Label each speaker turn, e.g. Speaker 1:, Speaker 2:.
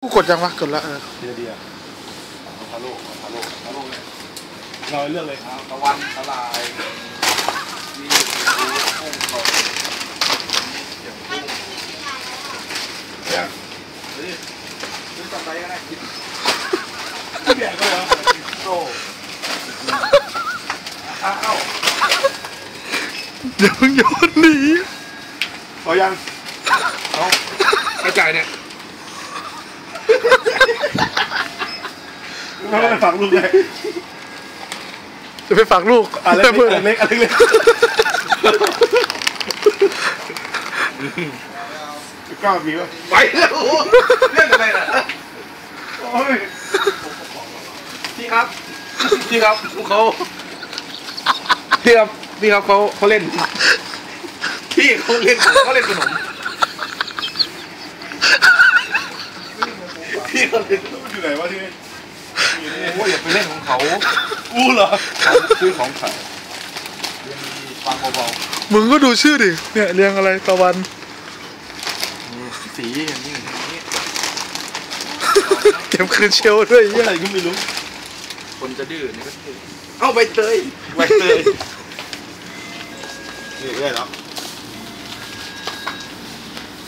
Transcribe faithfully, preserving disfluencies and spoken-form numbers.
Speaker 1: กูกดยังวะกดละเออ
Speaker 2: เดียวเดียวพาโลกพาโลกพาโลกเลยเราเลือกเลยครับตะวันตะลายมีกุ้งสดเดี๋ยวกุ้งเดี๋ยวเฮ้ยซื้อสับไดก็ได้กินแก่ก็เหรอกินโซ่อ้าว
Speaker 1: เดี๋ยวมึงโยนหนี
Speaker 2: พอยังเอากระจายเนี่ยไม่ไปฝากลูกเลย
Speaker 1: จะไปฝากลูก
Speaker 2: อะไรเล็กอะไรเล็กอะไรเล็กก้าวมีวะไปแล้วเล่นอะไรน่ะโอ้ยพี่ครับพี่ครับเขาพี่ครับพี่ครับเขาเขาเล่นพี่เขาเล่นเขาเล่นขนมพี่เขาเล่นอยู่ไหนวะที่นี่โอ้ยอย่าไปเล่นของเขากูเหรอซื้อของขายเรียนดีฟังเบา
Speaker 1: ๆมึงก็ดูชื่อดิเนี่ยเรียงอะไรตะวัน
Speaker 2: สีอย่างนี้อย่างนี้
Speaker 1: เก็บคืนเชลด้วย
Speaker 2: อะไรก็ไม่รู้คนจะดื้อนี่ก็ดื้อเอ้าใบเตยใบเตยนี่ได้แล้ว